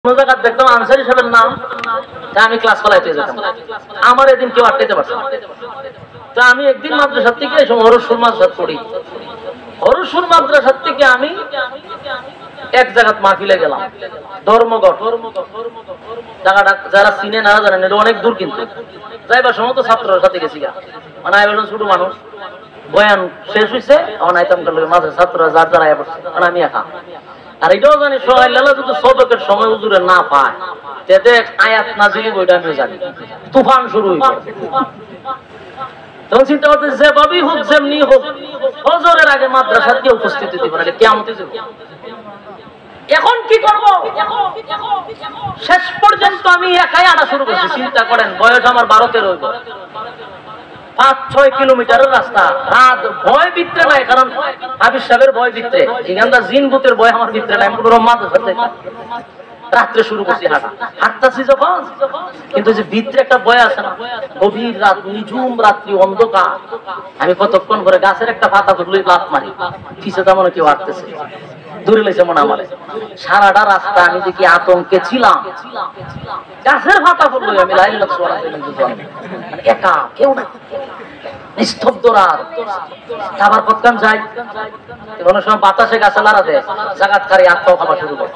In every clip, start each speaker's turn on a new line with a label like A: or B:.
A: কোন জায়গা দেখতাম আনসারী সাহেবের নাম, তা আমি ক্লাস চালাইতে যেতাম, আমার এদিন কেউ আটকাইতে পারছে না। তা আমি একদিন মাদ্রাসা থেকে এই সময় হরসুর মাদ্রাসা পড়ি, হরসুর মাদ্রাসা থেকে আমি এক জায়গাত মাহফিলে গেলাম, ধর্মঘট জায়গাটা যারা চিনে না জানেন, এটা অনেক দূর, কিন্তু যাইবার সময় তো ছাত্রর সাথে গেছি, মানে আমি ছোট মানুষ, বয়ান শেষ হয়েছে, আমার আইতাম মাঝে ছাত্ররা যার যারা আয়া পড়ছে, মানে আমি একা। আর এটাও জানি সোহাইল্লাহ যদি সদকের সময় হুজুরে না পায়, তেতে আয়াত নাজিল বইটা আমি জানি, তুফান শুরু হইছে। তখন চিন্তা করতে যেভাবেই হোক, যেমনি হোক, ফজরের আগে মাদ্রাসার কেউ উপস্থিতি দিব না, কিয়ামতে যাব। এখন কি করব? শেষ পর্যন্ত আমি একাই আনা শুরু করছি। চিন্তা করেন, বয়স আমার 12-13 হইব, 5-6 কিলোমিটারের রাস্তা, রাত ভয় ভিতরে নাই, কারণ হাবিব সাহেবের ভয় ভিতরে, এখানটা জিন ভূতের ভয় আমার ভিতরে নাই, আমি পুরো মাদ্রাসাতে রাত্রে শুরু করছি হাঁটা, হাঁটতেছি যখন, কিন্তু যে ভিতরে একটা ভয় আছে না, গভীর রাত, নিঝুম রাত্রি, অন্ধকার, আমি কতক্ষণ করে গাছের একটা পাতা তুলে লাফ মারি, পিছে তেমন কেউ হাঁটতেছে, দূরে লেছে মনে আমার। সারাটা রাস্তা আমি যে কি আতঙ্কে ছিলাম, গাছের পাতা পড়লো, আমি লাইন একা, কেউ না, নিস্তব্ধ রাত। খাবার পক্ষান যাই, কোনো সময় বাতাসে গাছে লাড়া দেয়, জাগাতকারী আত্মাও খাবার শুরু করে।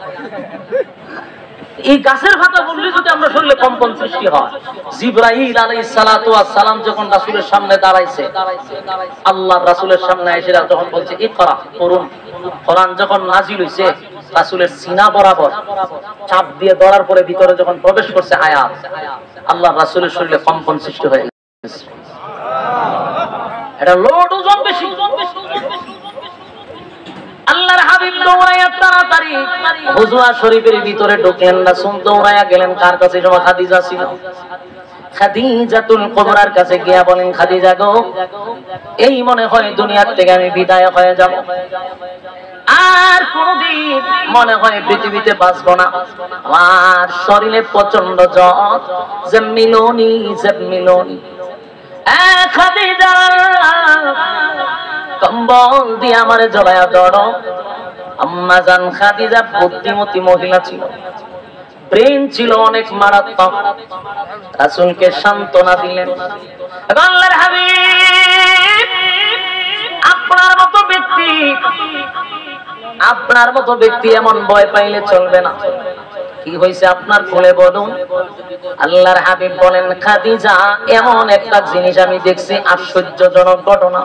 A: এই গাছের পাতা বললে যদি আমরা শরীরে কম্পন সৃষ্টি হয়। জিবরাইল আলাইহিস সালাতু ওয়াস সালাম যখন রাসূলের সামনে দাঁড়াইছে, আল্লাহর রাসূলের সামনে এসে যখন বলছে ইকরা, পড়ুন, কোরআন যখন নাজিল হইছে, রাসূলের সিনা বরাবর চাপ দিয়ে ধরার পরে ভিতরে যখন প্রবেশ করছে আয়াত, আল্লাহর রাসূলের শরীরে কম্পন সৃষ্টি হয়ে গেছে। এটা লোড ওজন বেশি। আল্লাহর হাবিব দৌড়াইয়া তাড়াতাড়ি হুজরা শরীফের ভিতরে ঢুকলেন, রাসূল দৌড়াইয়া গেলেন কার কাছে? সময় খাদিজা ছিল, খাদিজাতুল কুবরার কাছে গিয়া বলেন, খাদিজা গো, এই মনে হয় দুনিয়ার থেকে আমি বিদায় হয়ে যাব, আর কোনদিন মনে হয় পৃথিবীতে বাঁচব না, আমার শরীরে প্রচন্ড জ্বর, জাম্মিলুনি জাম্মিলুনি, খাদিজা কম্বল দিয়ে আমারে জড়ায়া ধরো। আম্মা জান খাদিজা বুদ্ধিমতী মহিলা ছিল, ব্রেন ছিল অনেক মারাত্মক, রাসূলকে সান্ত্বনা দিলেন। আল্লাহর হাবিব, আপনার মতো ব্যক্তি এমন ভয় পাইলে চলবে না, কি হয়েছে আপনার খুলে বলুন। আল্লাহর হাবিব বলেন, খাদিজা, এমন একটা জিনিস আমি দেখছি, আশ্চর্যজনক ঘটনা,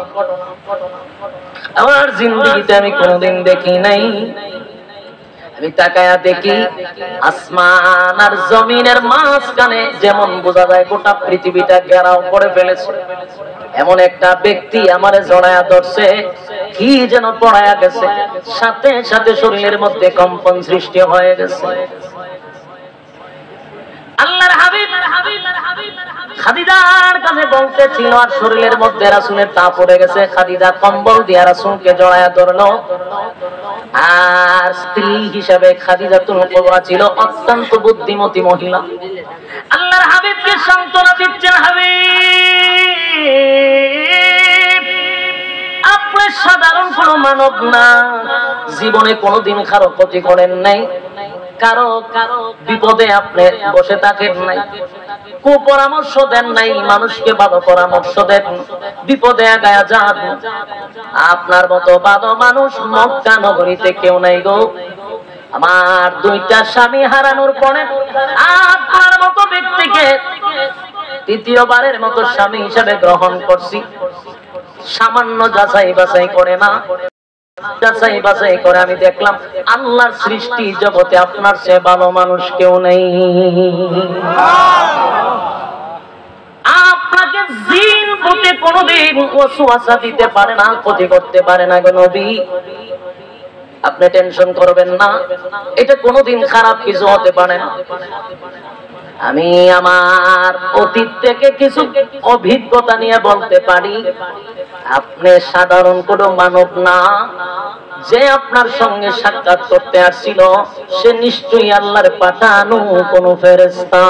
A: আমার জিন্দেগিতে আমি কোনোদিন দেখি নাই। আমি তাকায়া দেখি, আসমান আর জমিনের মাঝখানে যেমন বোঝা যায় গোটা পৃথিবীটা ঘেরাও করে ফেলেছে, এমন একটা ব্যক্তি আমারে জড়ায়া ধরছে, কি যেন পড়ায়া গেছে, সাথে সাথে শরীরের মধ্যে কম্পন সৃষ্টি হয়ে গেছে। আল্লাহর হাবিব খাদিজার কাছে বলতেছিল, আর শরীরের মধ্যে রাসূলের তাপ পড়ে গেছে। খাদিজা কম্বল দিয়ে রাসূলকে জড়ায়া ধরলো, আর স্ত্রী হিসাবে খাদিজাতুল কুবরা ছিল অত্যন্ত বুদ্ধিমতী মহিলা। আল্লাহর হাবিবকে সান্ত্বনা দিচ্ছেন, হাবিব, আপনি সাধারণ কোনো মানব না, জীবনে কোনোদিন কারো ক্ষতি করেন নাই, কারো বিপদে আপনি বসে থাকেন নাই, কুপরামর্শ দেন নাই, মানুষকে ভালো পরামর্শ দেন, বিপদে আগায়া যান। আপনার মতো ভালো মানুষ মক্কা নগরীতে কেউ নাই গো। আমার 2টা স্বামী হারানোর পরে আপনার মতো ব্যক্তিকে তৃতীয়বারের মতো স্বামী হিসাবে গ্রহণ করছি। সামান্য যাচাই বাছাই করে না, যাচাই বাছাই করে আমি দেখলাম আল্লাহর সৃষ্টি জগতে আপনার চেয়ে ভালো মানুষ কেউ নেই। আপনাকে জিন ভূতে কোনোদিন ওয়াসওয়াসা দিতে পারে না, ক্ষতি করতে পারে না গো নবী, আপনি টেনশন করবেন না, এটা কোনোদিন খারাপ কিছু হতে পারে না। আমি আমার অতীত থেকে কিছু অভিজ্ঞতা নিয়ে বলতে পারি, আপনি সাধারণ কোনো মানব না, যে আপনার সঙ্গে সাক্ষাৎ করতে আসছিল সে নিশ্চয়ই আল্লাহর পাঠানো কোনো ফেরেশতা,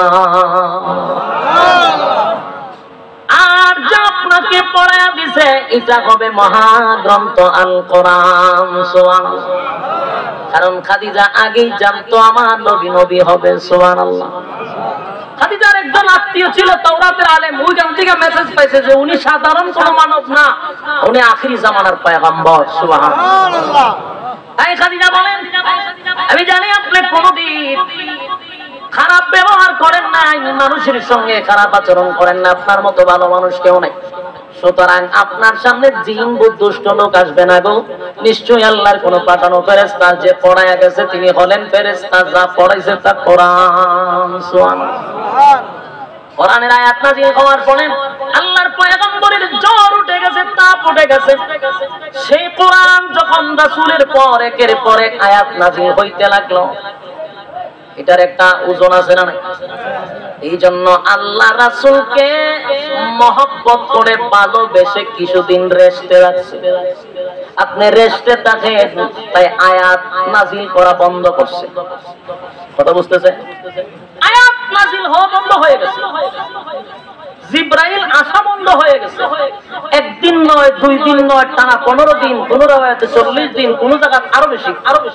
A: আর যা আপনাকে পড়ায়া দিছে এটা হবে মহাগ্রন্থ আল কোরআন। সুবহানাল্লাহ। কারণ খাদিজা আগেই জানতো আমার নবী নবী হবে। সুবহানাল্লাহ। খাদিজার একজন আত্মীয় ছিল তাওরাতের আলেম, ওইখান থেকে মেসেজ পাইছে যে উনি সাধারণ কোন মানব না, উনি আখিরি জামানার পয়গম্বর। সুবহানাল্লাহ। তাই খাদিজা বলেন, আমি জানি আপনি কোনদিন খারাপ ব্যবহার করেন নাই, মানুষের সঙ্গে খারাপ আচরণ করেন না, আপনার মতো ভালো মানুষ কেউ নাই। সুতরাং আপনার সামনে জিন দুষ্ট লোক আসবে না গো। নিশ্চয়ই আল্লাহর কোন পাঠানো ফেরেশতা, যে পড়ায়া গেছে তিনি হলেন ফেরেশতা, যা পড়াইছে তা কোরআন। সুবহানাল্লাহ। কোরআনের আয়াত নাযিল হওয়ার পরে আল্লাহর পয়গম্বরের জ্বর উঠে গেছে, তাপ উঠে গেছে। সেই কোরআন যখন রাসূলের পর একের পর এক আয়াত নাযিল হইতে লাগলো, এটার একটা ওজন আছে না? এই জন্য আল্লাহ রাসূলকে মহব্বত করে ভালোবেসে কিছুদিন রেস্টে রাখছে। আপনি রেস্টে থাকেন, তাই আয়াত নাযিল করা বন্ধ করছে। কথা বুঝতেছে? আয়াত নাযিল হওয়া বন্ধ হয়ে গেছে, জিবরাইল আসা বন্ধ হয়ে গেছে। একদিন নয়, 2 দিন নয়, টানা 15 দিন, কোন রাওয়ায়াতে 40 দিন, কোন জায়গায় আরো বেশি।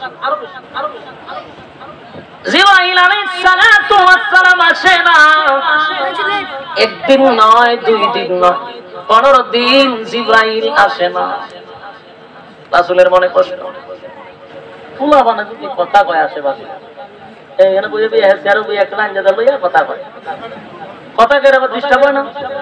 A: জিবরাইল আলাইহিস সালাতু ওয়াস সালাম আসে না। একদিন নয়, 2 দিন নয়, 15 দিন জিবরাইল আসে না। রাসূলের মনে কষ্ট। ফুলা বানা যদি কথা কয় আশেপাশে, এখানে বুঝে বিয়ে হচ্ছে আর বুঝে একটা আঞ্জা দল কথা কয়, কথা কয়ে আবার ডিস্টার্ব হয় না?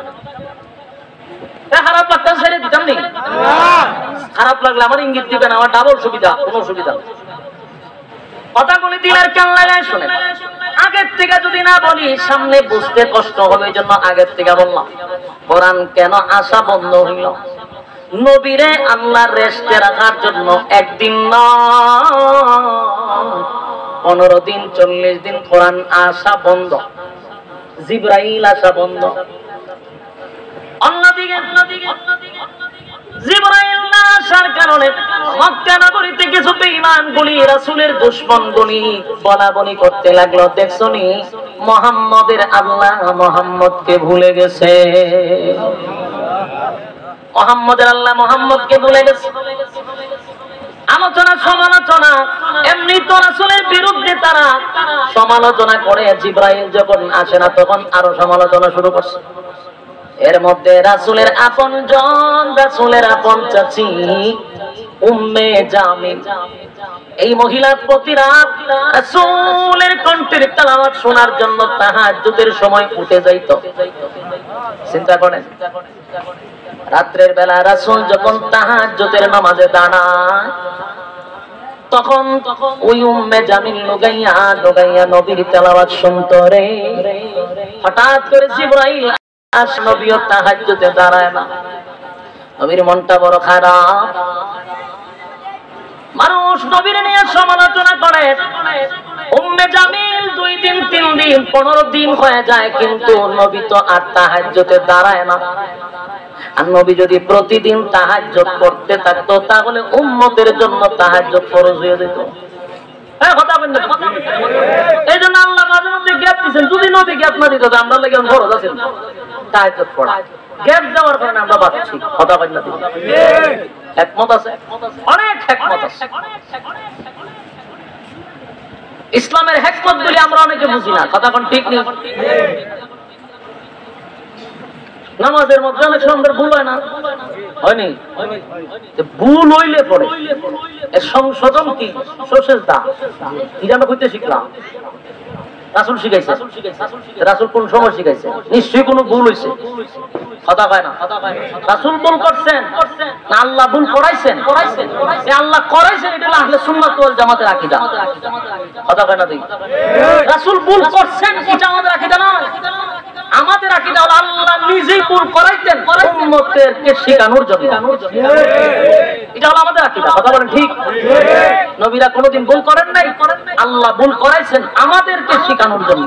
A: খারাপ লাগতে ছেড়ে দিতাম নি? খারাপ লাগলে আমার ইঙ্গিত দিবেন, আমার ডাবল সুবিধা, কোনো সুবিধা। কথাগুলি দিলের কান লাগায় শুনে, আগের থেকে যদি না বলি সামনে বুঝতে কষ্ট হবে, এই জন্য আগের থেকে বললাম। কোরআন কেন আসা বন্ধ হইল? নবীরে আল্লাহ রেস্টে রাখার জন্য একদিন নয়, 15 দিন 40 দিন কোরআন আসা বন্ধ, জিবরাইল আসা বন্ধ। অন্যদিকে জিবরাইল না আসার কারণে মক্কা নগরীতে কিছু বেঈমানগুলি রাসূলের দুশমনগুলি বলাবলি করতে লাগলো, দেখছনি মুহাম্মদের আল্লাহ মুহাম্মদকে ভুলে গেছে, মুহাম্মদের আল্লাহ মুহাম্মদকে ভুলে গেছে। আলোচনা সমালোচনা, এমনি তো রাসূলের বিরুদ্ধে তারা সমালোচনা করে। জিবরাইল যখন আসে না তখন আরো সমালোচনা শুরু করছে। এর মধ্যে রাসূলের আপনজন, রাসূলের আপন চাচী উম্মে জামিল, এই মহিলা প্রতি রাত রাসূলের কণ্ঠের তেলাওয়াত শোনার জন্য তাহাজ্জুদের সময় উঠে যাইত। চিন্তা করেন, রাত্রের বেলা রাসূল যখন তাহাজ্জুদের নামাজে দাঁড়ায়, তখন ওই উম্মে জামিল লুগাইয়া নবীর তেলাওয়াত শুনতো রে। হঠাৎ করে জিবরাইল নবীও তাহাজ্জুদে দাঁড়ায় না। নবীর মনটা বড় খারাপ। মানুষ নবীর নিয়ে সমালোচনা করে। উম্মে জামিল 2 দিন 3 দিন 15 দিন হয়ে যায়, কিন্তু নবী তো আর তাহাজ্জুদে দাঁড়ায় না। আর নবী যদি প্রতিদিন তাহাজ্জুদ করতে থাকতো তাহলে উম্মতের জন্য তাহাজ্জুদ ফরজ হয়ে যেত। এই জন্য আল্লাহ মাঝে মধ্যে গ্যাপ দিচ্ছেন। যদি নবী গ্যাপ না দিত আমরা লাগে ফরজ আছে তাহাজ্জুদ পড়া, গ্যাপ দেওয়ার কারণে আমরা বাঁচছি। কথা বলেন না? একমত আছে? অনেক একমত আছে। ইসলামের হিকমত গুলি আমরা অনেকে বুঝি না। কথা কোন ঠিক নেই? নামাজের মধ্যে অনেক সুন্দর ভুল হয় না? হয়নি? ভুল হইলে পরে এর সংশোধন কি? সচেতনতা। কি জানো কইতে শিখলাম? রাসূল শিখাইছে। রাসূল কোন সময় শিখাইছে? নিশ্চয়ই কোনো ভুল হইছে। কথা কয় না? রাসূল ভুল করছেন না আল্লাহ ভুল করাইছেন? আল্লাহ করাইছেন, এটা হলো আহলে সুন্নাত ওয়াল জামাতের আকীদা। কথা কয় না? দেখি রাসূল ভুল করছেন, এটা আমাদের আকীদা না। আমাদের আকীদা হলো আল্লাহ নিজেই ভুল করাইতেন উম্মতকে শেখানোর জন্য। এটা হলো আমাদের আকীদা। কথা বলেন ঠিক? নবীরা কোনোদিন ভুল করেন নাই, আল্লাহ ভুল করাইছেন আমাদেরকে শেখানোর জন্য।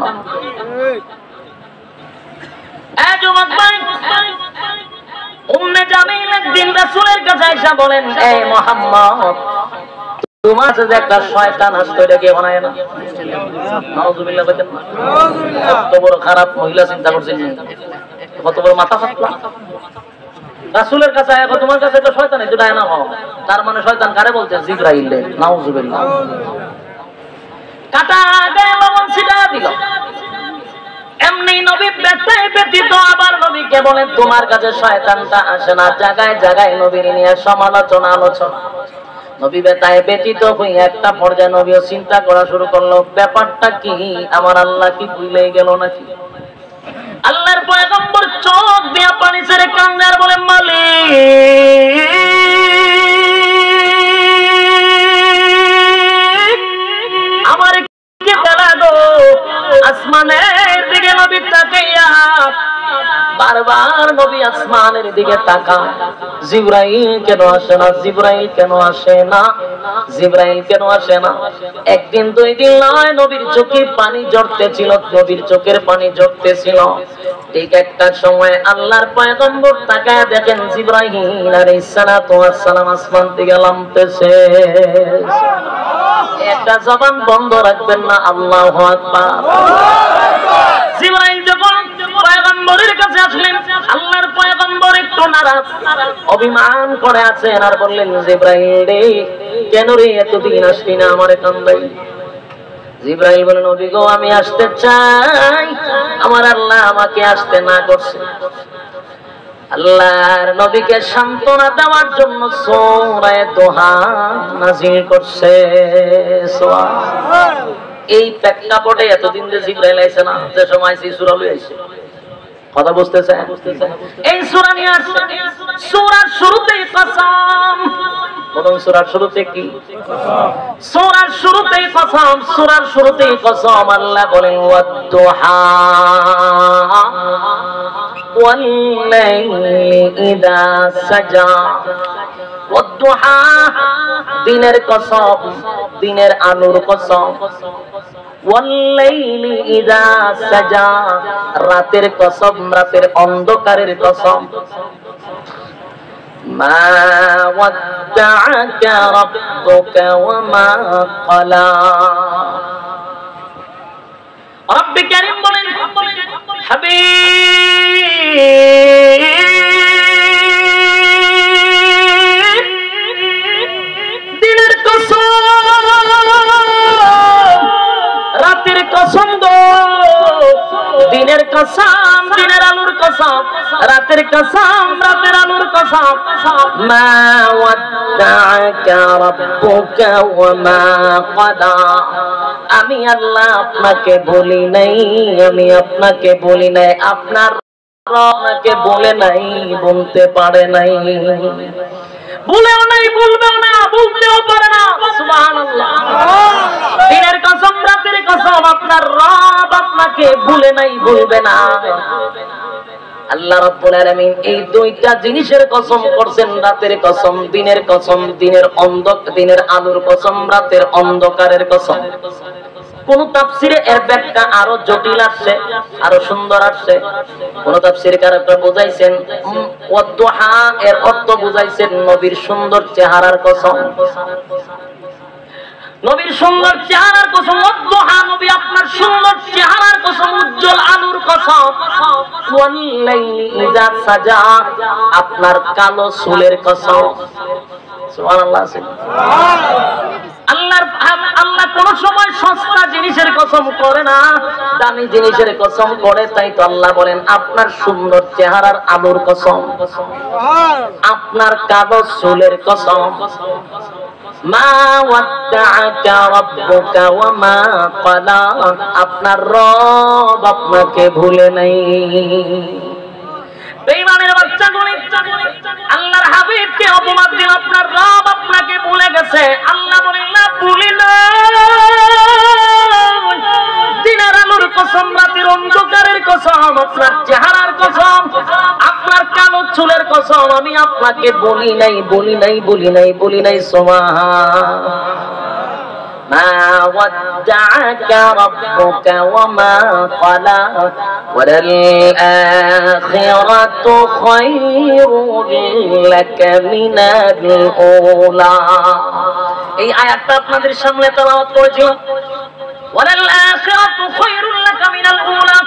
A: উম্মে জামিল একদিন রাসূলের কাছে এসে বলেন, এ মুহাম্মদ, তোমার যে একটা শয়তান আসতো এটা কে বানায় না? নাউযুবিল্লাহ বলেন না? কত বড় খারাপ মহিলা চিন্তা করছেন, কত বড় মাথা ফাটলা। রাসূলের কাছে আয়া তোমার কাছে তো শয়তান একটু ডায়না হও, তার মানে শয়তান কারে বলতে? জিবরাইল। নাউজুবিল্লাহ। কাটা গায়ে লবণ ছিটা দিল। এমনি নবী ব্যথায় ব্যথিত, আবার নবীকে বলেন তোমার কাছে শয়তানটা আসে না? জায়গায় জায়গায় নবীর নিয়ে সমালোচনা আলোচনা। নবী ব্যথায় ব্যথিত হয়ে একটা পর্যায়ে নবীও চিন্তা করা শুরু করলো, ব্যাপারটা কি, আমার আল্লাহ কি ভুলে গেল নাকি? আল্লাহর পয়গম্বর চোখ দিয়া পানি ছেড়ে কান্দে আর বলে, মালিক আমার কি বেলা গো। আসমানের দিকে নবী তাকাইয়া বারবার নবী আসমানের দিকে তাকায়, জিবরাইল কেন আসে না, জিবরাইল কেন আসে না, জিবরাইল কেন আসে না? একদিন দুই দিন নয়, নবীর চোখে পানি ঝরতেছিল, নবীর চোখের পানি ঝরতেছিল। ঠিক একটা সময় আল্লাহর পয়গম্বর তাকায় দেখেন জিবরাইল আলাইহিস সালাতু ওয়াস সালাম আসমান থেকে নামতেছে। একটা জবান বন্ধ রাখবেন না, আল্লাহু আকবার। জিবরাইল যখন পয়গম্বরের কাছে আসলেন, আল্লাহর পয়গম্বর একটু নারাজ, অভিমান করে আছেন আর বললেন, জিবরাইল রে, কেন রে এতদিন আসলি না, আমারে কান্দাই? জিবরাইল বলেন, নবী গো, আমি আসতে চাই, আমার আল্লাহ আমাকে আসতে না করছে। আল্লাহর নবীকে সান্ত্বনা দেওয়ার জন্য সূরা দোহা নাযিল করছে। সুবহানাল্লাহ। এই প্রেক্ষাপটে এতদিন যে জিবরাইল আইছে না, যে সময় সেই সূরা লই আইছে, কথা বুঝতেছেন? এই সূরা নিয়ে আসছে। সূরার শুরুতেই কসম, বলুন সূরার শুরুতে কি? সূরার শুরুতেই কসম, সূরার শুরুতেই কসম। আল্লাহ বলেন, ওয়াদ-দুহা ওয়াল-লাইলি ইযা সাজা। ওয়াদ-দুহা দিনের কসম, দিনের আলোর কসম। ওয়াল-লাইলি ইযা সাজা রাতের কসম, রাতের অন্ধকারের কসম। মা ওয়াদ্দাআকা রাব্বুকা ওয়া মা ক্বালা। রব্বি কারীম বলেন, হাবিব দিনের কসম, রাতের কসম গো, দিনের কসম, দিনের আলোর কসম, রাতের কসম, রাতের আলোর কসম। মা ওয়াদ্দাআকা রাব্বুকা ওয়া মা ক্বালা। আমি আল্লাহ আপনাকে বলি নাই, আমি আপনাকে বলি নাই, আপনার আপনাকে বলে নাই, বলতে পারে নাই, বলেও নাই, বলবেও না, বলতেও পারে না। সুবহানাল্লাহ। দিনের কসম, রাতের কসম, আপনার রব আপনাকে ভুলে নাই, বলবে না। আল্লাহ রাব্বুল আলামিন এই দুইটা জিনিসের কসম করছেন, রাতের কসম, দিনের কসম, দিনের আলোর কসম, রাতের অন্ধকারের কসম। কোন তাফসিরে এর ব্যাখ্যা আরো জটিল আসছে, আরো সুন্দর আসছে। কোন তাফসিরকাররা বোঝাইছেন ওয়াদ-দুহা এর অর্থ বুঝাইছেন নবীর সুন্দর চেহারার কসম, নবীর সুন্দর চেহারার কসম। ওয়াদ-দুহা নবী আপনার সুন্দর চেহারার কসম, উজ্জ্বল আলোর কসম। ওয়াল-লাইলি ইযা সাজা আপনার কালো চুলের কসম। সুবহানাল্লাহ। আল্লাহ কোন সময় সস্তা জিনিসের কসম করে না, দামি জিনিসের কসম করে। তাই তো আল্লাহ বলেন, আপনার সুন্দর চেহারার আলোর কসম, আপনার কালো চুলের কসম। মা ওয়াদ্দাআকা রাব্বুকা ওয়া মা ক্বালা। আপনার রব আপনাকে ভুলে নাই। বেঈমানের বাচ্চাগুলো আল্লাহর হাবিবকে অপমান দিল, আপনার রব আপনাকে ভুলে গেছে। আল্লাহ বলেন, না ভুলি না। দিনের আলোর কসম, রাতের অন্ধকারের কসম, আপনার চেহারার কসম, আপনার কালো চুলের কসম, আমি আপনাকে বলি নাই, বলি নাই, বলি নাই, বলি নাই। সুবহান। মা ওয়াদ্দাআকা রাব্বুকা ওয়া মা ক্বালা ওয়ালাল আখিরাতু খায়রুল লাকা মিনাল উলা। এই আয়াতটা আপনাদের সামনে তেলাওয়াত করেছি। ওয়ালাল আখিরাতু খায়রুল লাকা মিনাল উলা।